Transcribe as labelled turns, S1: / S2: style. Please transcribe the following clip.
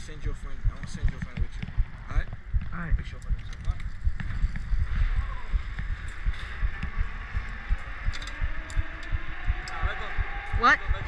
S1: send your friend. I'm gonna send your friend with you. All right?
S2: All right.
S1: Make sure for themselves. All right?
S2: What?